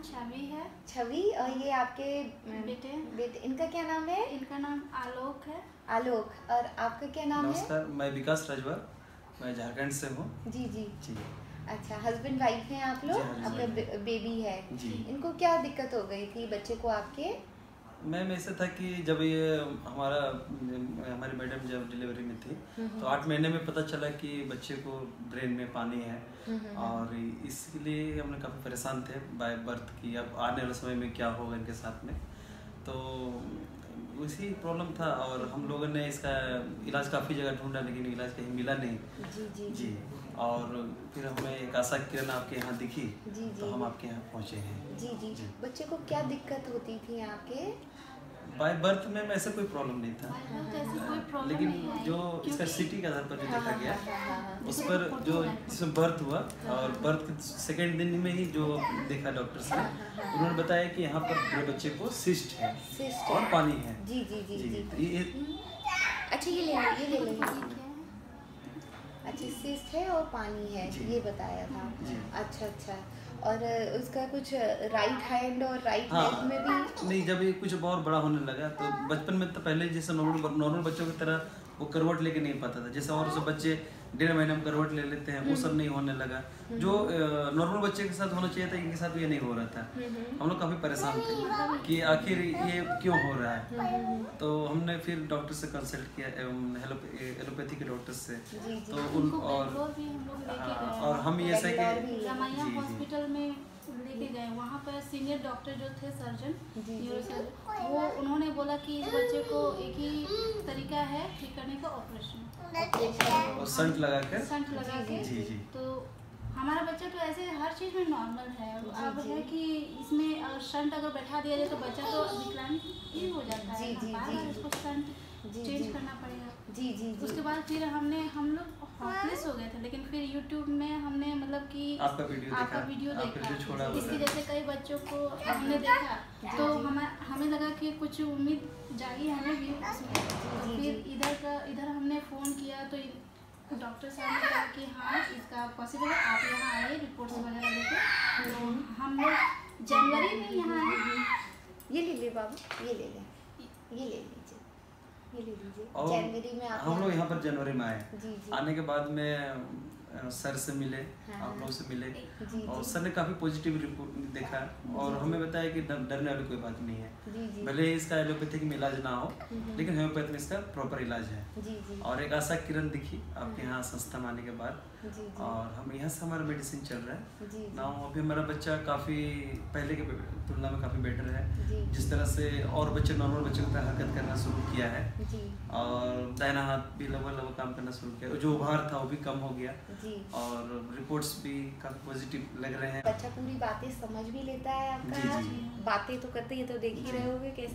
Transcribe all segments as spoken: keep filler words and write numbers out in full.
छवि है। छवि, और ये आपके बेटे बेटे, इनका क्या नाम है? इनका नाम आलोक है। आलोक। और आपका क्या नाम है? नमस्कार, मैं विकास राजवर, मैं झारखंड से हूँ। जी जी जी। अच्छा, हस्बैंड वाइफ हैं आप लोग? आपका बे, बेबी है जी। इनको क्या दिक्कत हो गई थी बच्चे को आपके? मैम ऐसा था कि जब ये हमारा हमारी मैडम जब डिलीवरी में थी तो आठ महीने में पता चला कि बच्चे को ब्रेन में पानी है, और इसके लिए हमने काफ़ी परेशान थे बाय बर्थ की अब आने वाले समय में क्या होगा इनके साथ में। तो उसी प्रॉब्लम था और हम लोगों ने इसका इलाज काफ़ी जगह ढूंढा लेकिन इलाज कहीं मिला नहीं। जी जी जी। और फिर हमें एक आशा किरण आपके यहाँ दिखी, जी जी, तो हम आपके यहाँ पहुँचे हैं। जी जी जी। बच्चे को क्या दिक्कत होती थी आपके? बाय बर्थ में ऐसा कोई प्रॉब्लम नहीं था, कोई प्रॉब्लम लेकिन नहीं है, जो इसका सिटी के आधार पर जो देखा गया हाँ, उस पर जो जिसमें बर्थ हुआ और बर्थ के सेकेंड दिन में ही जो देखा डॉक्टर से, उन्होंने बताया कि यहाँ पर मेरे बच्चे को सिस्ट है सिस्ट और पानी है। जी जी जी जी, जी। ये अच्छा ये ले ये ले लेंगे। अच्छा, सिस्ट है और पानी है, ये बताया था। अच्छा अच्छा। और उसका कुछ राइट हैंड और राइट लेग में भी नहीं, जब ये कुछ बहुत बड़ा होने लगा तो बचपन में तो पहले जैसे नॉर्मल नॉर्मल बच्चों की तरह वो करवट लेके नहीं पाता था, जैसे और सब बच्चे डेढ़ महीने में करवट ले लेते हैं, वो सब नहीं होने लगा। जो नॉर्मल बच्चे के साथ होना चाहिए था इनके साथ ये नहीं हो रहा था। हम लोग काफ़ी परेशान थे कि आखिर ये क्यों हो रहा है। तो हमने फिर डॉक्टर से कंसल्ट किया, एलोपैथी के डॉक्टर से। तो उन और और हम ये से कि हॉस्पिटल में लेके गए, वहाँ पर सीनियर डॉक्टर जो थे सर्जन, वो उन्होंने बोला कि इस बच्चे को एक ही तरीका है ठीक करने का, ऑपरेशन और संट लगा कर संट लगा के। जी जी। तो हमारा बच्चा तो ऐसे हर चीज़ में नॉर्मल है। अब है कि इसमें संट अगर बैठा दिया जाए तो बच्चा तो विकलांग ही हो जाता है, बार बार इसको संट चेंज करना पड़ेगा। जी जी जी। उसके बाद फिर हमने हम लोग हॉपलेस हो गए थे, लेकिन फिर यूट्यूब में हमने मतलब कि आपका वीडियो आपका देखा, वीडियो देखा, इसकी जैसे कई बच्चों को हमने देखा, तो हमें हमें लगा कि कुछ उम्मीद जागी हमें भी उसमें। फिर इधर का इधर हमने फ़ोन किया तो डॉक्टर साहब ने कहा कि हाँ इसका पॉसिबल है, आप यहाँ आए रिपोर्ट्स वगैरह लेके। तो हम लोग जनवरी में यहाँ आए। ये ले ले बाबू, ये ले लें, ये ले लीजिए, ये ले लीजिए। जनवरी में आप हम लोग यहाँ पर जनवरी में आए। जी जी। आने के बाद में सर से मिले, आप लोगों से मिले, जी और जी। सर ने काफ़ी पॉजिटिव रिपोर्ट देखा और हमें बताया कि डरने वाली कोई बात नहीं है। जी जी। भले ही इसका एलोपैथिक में इलाज ना हो लेकिन होम्योपैथ में इसका प्रॉपर इलाज है। जी जी। और एक आशा किरण दिखी आपके यहाँ संस्था में आने के बाद, जी जी। और हम यहाँ से हमारा मेडिसिन चल रहा है जी ना। अभी हमारा बच्चा काफ़ी पहले के तुलना में काफ़ी बेटर है। जी। जिस तरह से और बच्चे नॉर्मल बच्चों की तरह हरकत करना शुरू किया है, जी। और दाहिना हाथ भी लगभग लगभग काम करना शुरू किया, जो उभार था वो भी कम हो गया, जी। और रिपोर्ट्स भी काफ़ी पॉजिटिव लग रहे हैं। बच्चा पूरी बातें समझ भी लेता है आपका। जी, जी। बातें तो करते ही तो देख ही रहे होगे कैसा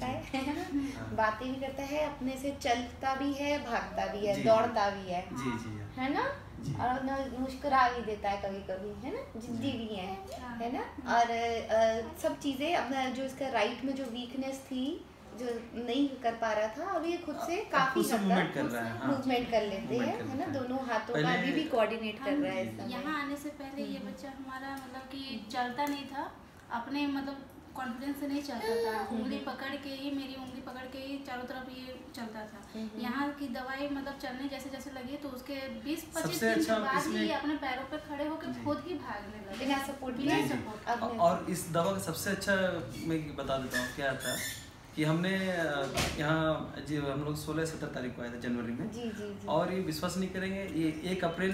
है। बातें भी करता है, अपने से चलता भी है, भागता भी है, दौड़ता भी है। जी जी है ना। और न मुस्कुरा भी देता है कभी कभी, है ना, जिद्दी भी है, है ना। और आ, सब चीज़ें अपना जो इसका राइट में जो वीकनेस थी जो नहीं कर पा रहा था, अभी ये खुद से काफी मूवमेंट कर रहा है, मूवमेंट कर लेते हैं, है ना, दोनों हाथों का अभी भी कोऑर्डिनेट कर रहा है। यहाँ आने से पहले ये बच्चा हमारा मतलब कि चलता नहीं था, अपने मतलब कॉन्फिडेंस से नहीं चलता था, उंगली पकड़ के ही मेरी उंगली पकड़ के ही चारों तरफ ये चलता था। यहाँ की दवाई मतलब चलने जैसे जैसे लगी तो उसके बीस पच्चीस दिन के बाद ही अपने पैरों पे खड़े होकर खुद ही भागने लगे बिना सपोर्ट। बिना सपोर्ट। और इस दवा का सबसे अच्छा मैं बता देता हूँ क्या था कि हमने यहाँ जी हम लोग सोलह सत्रह तारीख को आए थे जनवरी में। जी जी जी। और ये विश्वास नहीं करेंगे, ये एक अप्रैल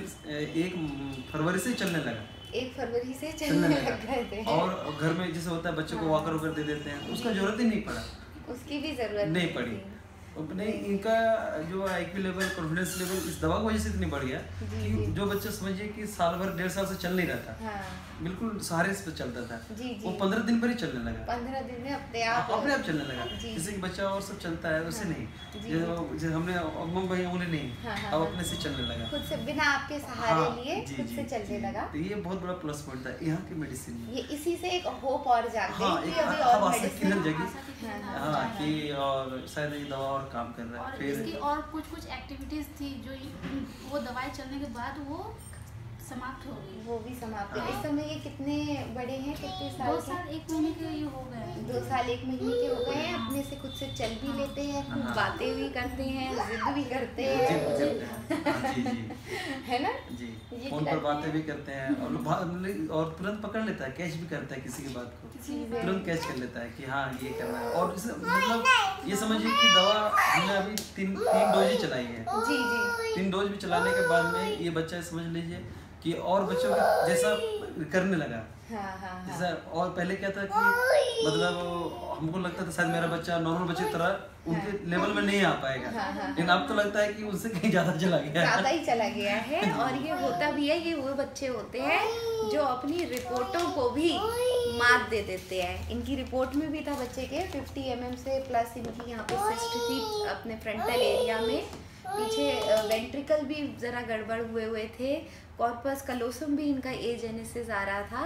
एक फरवरी से चलने लगा। एक फरवरी से चलने लग गए थे। और घर में जैसे होता है बच्चों को वॉकर वॉकर दे देते हैं, उसका जरूरत ही नहीं पड़ा, उसकी भी जरूरत नहीं पड़ी। अपने इनका जो आईक्यू लेवल, कॉन्फिडेंस लेवल इस दवा की वजह से इतनी बढ़ गया कि जो बच्चा समझिए कि साल भर डेढ़ साल से चल नहीं रहा था, बिल्कुल सहारे से चलता था, वो पंद्रह दिन पर ही चलने लगा। पंद्रह दिन में अपने आप अपने आप चलने लगा। जैसे कि बच्चा और सब चलता है वैसे नहीं, जैसे हमने अम्मा भाई उन्हें नहीं, अब अपने से चलने लगा, खुद से बिना आपके सहारे लिए खुद से चलने लगा। तो ये बहुत बड़ा प्लस पॉइंट था यहाँ की मेडिसिन में। ये इसी से एक होप और जाग हाँ, गई एक कि अभी और मेडिसिन जगी, हाँ कि और शायद ये दवा और काम कर रहा है। इसकी और कुछ कुछ एक्टिविटीज थी जो वो दवाई चलने के बाद वो समाप्त हो गई। वो भी समाप्त है। इस समय ये कितने बड़े हैं, कितने साल दो के? साल एक महीने के ये हो गए हैं। दो साल एक महीने के हो गए हैं। अपने से खुद से चल भी लेते हैं, खूब बातें भी करते हैं, जिद भी करते हैं, जी जी है ना जी। फोन पर बातें भी करते हैं और और तुरंत पकड़ लेता है, कैच भी करता है किसी की बात को, तुरंत कैच कर लेता है कि हाँ ये करना है। और इसे मतलब ये समझिए कि दवा हमने अभी तीन तीन डोज ही चलाई है। जी जी। तीन डोज भी चलाने के बाद में ये बच्चा समझ लीजिए कि और बच्चों का जैसा करने लगा। हाँ हाँ हाँ। जैसा और पहले क्या था कि मतलब हमको लगता था शायद मेरा बच्चा नॉर्मल बच्चे की तरह उनके लेवल में नहीं आ पाएगा, लेकिन अब तो लगता है कि उनसे कहीं ज्यादा चला गया है। ज्यादा ही चला गया है। और ये होता भी है, ये वो बच्चे होते हैं जो अपनी रिपोर्टों को भी मात दे देते हैं। इनकी रिपोर्ट में भी था बच्चे के फिफ्टी एम एम से प्लस इनकी यहाँ पे सिस्ट थी अपने फ्रंटल एरिया में, पीछे वेंट्रिकल भी जरा गड़बड़ हुए हुए थे, कॉर्पस कलोसम भी इनका एजेनेसिस आ रहा था।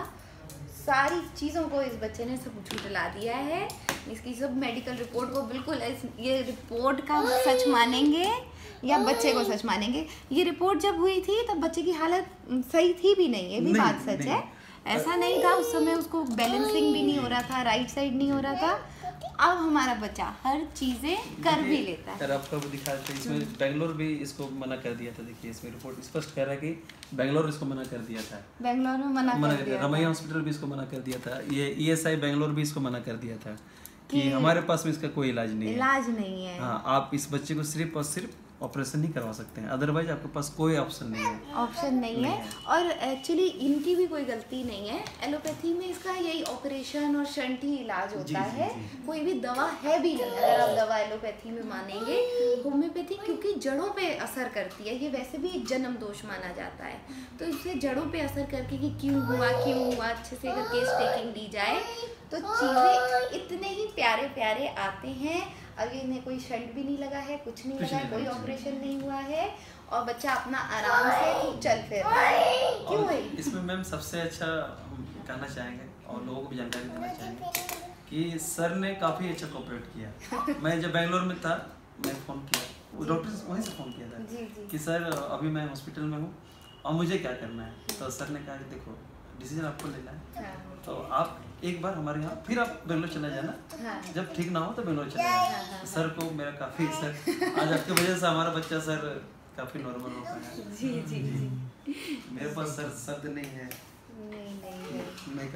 सारी चीज़ों को इस बच्चे ने सब झुठला दिया है। इसकी सब मेडिकल रिपोर्ट को बिल्कुल इस ये रिपोर्ट का सच मानेंगे या बच्चे को सच मानेंगे। ये रिपोर्ट जब हुई थी तब बच्चे की हालत सही थी भी नहीं, ये भी नहीं, बात सच नहीं। है। ऐसा नहीं था उस समय उसको बैलेंसिंग भी नहीं हो रहा था, राइट साइड नहीं हो रहा था। अब हमारा बच्चा हर चीजें कर भी लेता है। आपको दिखाते हैं इसमें बेंगलोर भी इसको मना कर दिया था। देखिए इसमें रिपोर्ट स्पष्ट कह रहा है कि बेंगलोर इसको मना कर दिया था। बेंगलोर में मना, मना कर दिया, रमैया हॉस्पिटल भी इसको मना कर दिया था। ये ईएसआई बेंगलोर भी इसको मना कर दिया था कि हमारे पास में इसका कोई इलाज नहीं है। इलाज नहीं है। हाँ, आप इस बच्चे को सिर्फ और सिर्फ ऑपरेशन ही करवा सकते हैं, अदरवाइज आपके पास कोई ऑप्शन नहीं है। ऑप्शन नहीं, नहीं है, है। और एक्चुअली इनकी भी कोई गलती नहीं है। एलोपैथी में इसका यही ऑपरेशन और शंट ही इलाज होता जी, है जी, जी। कोई भी दवा है भी नहीं। अगर आप दवा एलोपैथी में मानेंगे, होम्योपैथी क्योंकि जड़ों पे असर करती है, ये वैसे भी एक जन्म दोष माना जाता है, तो इसे जड़ों पे असर करके कि क्यों हुआ क्यों हुआ अच्छे से अगर केस टेकिंग दी जाए तो चीज़ें इतने ही प्यारे प्यारे आते हैं। अभी इन्हें कोई शंट भी नहीं लगा है, कुछ नहीं लगा है, कोई ऑपरेशन नहीं हुआ है और बच्चा अपना आराम से खूब चल फिर रहा है। क्यों है इसमें मैम सबसे अच्छा कहना चाहेंगे और लोगों को भी जानकारी देना चाहेंगे कि सर ने काफ़ी अच्छा कोऑपरेट किया। मैं जब बेंगलोर में था मैं फ़ोन किया, डॉक्टर से वहीं से फ़ोन किया था जी, जी। कि सर अभी मैं हॉस्पिटल में हूँ और मुझे क्या करना है। तो सर ने कहा कि देखो डिसीजन आपको लेना है, हाँ। तो आप एक बार हमारे यहाँ फिर आप बेंगलोर चला जाना, हाँ। जब ठीक ना हो तो बेंगलोर चला जाना। हाँ। सर को मेरा काफ़ी सर आज आपकी वजह से हमारा बच्चा सर काफ़ी नॉर्मल हो पाया। जी जी जी। मेरे पास सर शब्द नहीं है। नहीं नहीं नहीं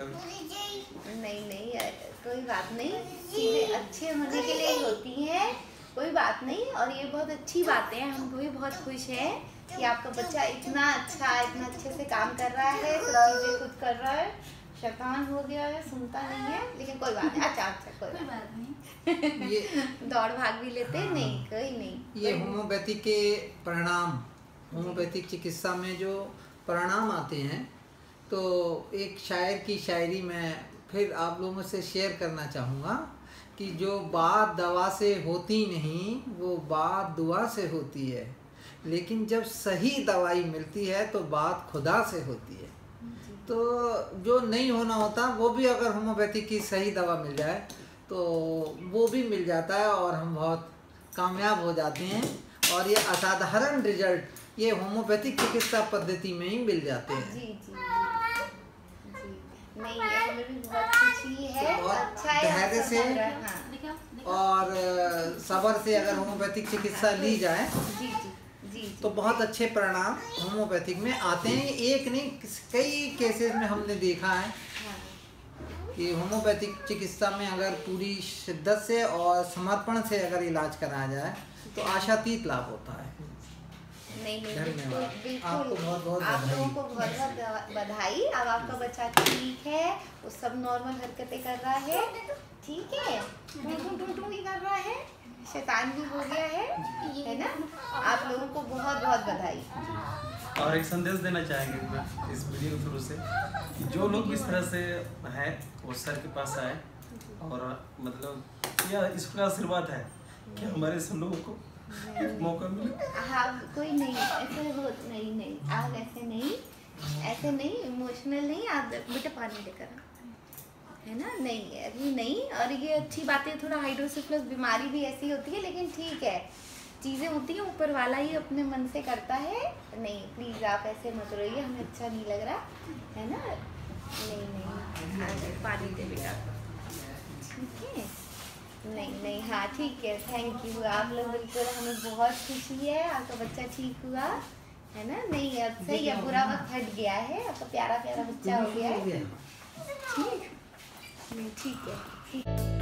कभी नहीं नहीं कोई बात नहीं, चीज़ें अच्छे होने के लिए होती हैं, कोई बात नहीं। और ये बहुत अच्छी बातें हैं, हम भी बहुत खुश हैं कि आपका बच्चा इतना अच्छा इतना अच्छे से काम कर रहा है, सब चीज़ें खुद कर रहा है। शैतान हो गया है, सुनता नहीं है, लेकिन कोई बात नहीं। अच्छा अच्छा कोई, कोई बात नहीं। ये दौड़ भाग भी लेते हैं, नहीं कोई नहीं। ये होम्योपैथी के परिणाम, होम्योपैथिक चिकित्सा में जो परिणाम आते हैं, तो एक शायर की शायरी में फिर आप लोगों से शेयर करना चाहूँगा कि जो बात दवा से होती नहीं वो बात दुआ से होती है, लेकिन जब सही दवाई मिलती है तो बात खुदा से होती है। तो जो नहीं होना होता वो भी अगर होम्योपैथी की सही दवा मिल जाए तो वो भी मिल जाता है और हम बहुत कामयाब हो जाते हैं। और ये असाधारण रिजल्ट ये होम्योपैथिक चिकित्सा पद्धति में ही मिल जाते हैं। जी जी जी नहीं, हमें भी बहुत खुशी है। तो अच्छा है, धैर्य से हाँ। और सब्र से अगर होम्योपैथिक चिकित्सा ली जाए जी जी जी तो बहुत अच्छे परिणाम होम्योपैथिक में आते हैं। एक नहीं कई केसेस में हमने देखा है कि होम्योपैथिक चिकित्सा में अगर पूरी शिद्दत से और समर्पण से अगर इलाज कराया जाए तो आशातीत लाभ होता है। नहीं नहीं बिल्कुल बिल्कुल आपको बहुत बहुत आप लोगों को बहुत बहुत बधाई। अब आपका बच्चा ठीक है, वो सब नॉर्मल हरकतें कर रहा है, ठीक है, टू टू टू टू ही कर रहा है, शैतान भी हो गया है, है ना। आप लोगों को बहुत बहुत बधाई। और एक संदेश देना चाहेंगे इस वीडियो के थ्रू से कि जो लोग इस तरह से है वो सर के पास आए और मतलब यह इसका आशीर्वाद है कि हमारे सब लोगों को मौका मिले। हाँ कोई नहीं ऐसे हो नहीं नहीं आप ऐसे नहीं ऐसे नहीं इमोशनल नहीं। आप बेटा पानी लेकर है ना, नहीं अभी नहीं। और ये अच्छी बात है, थोड़ा हाइड्रोसेफलस बीमारी भी ऐसी होती है, लेकिन ठीक है चीज़ें होती हैं ऊपर वाला ही अपने मन से करता है। नहीं प्लीज़ आप ऐसे मत रोइए, हमें अच्छा नहीं लग रहा है ना। नहीं नहीं आ जाए, पानी दे बेटा, ठीक है। नहीं नहीं हाँ ठीक है, थैंक यू। आप लोग बिल्कुल, हमें बहुत खुशी है, आपका बच्चा ठीक हुआ है ना। नहीं अब सही है, बुरा वक्त हट गया है, आपका प्यारा प्यारा बच्चा हो गया है। ठीक, नहीं ठीक है, ठीक।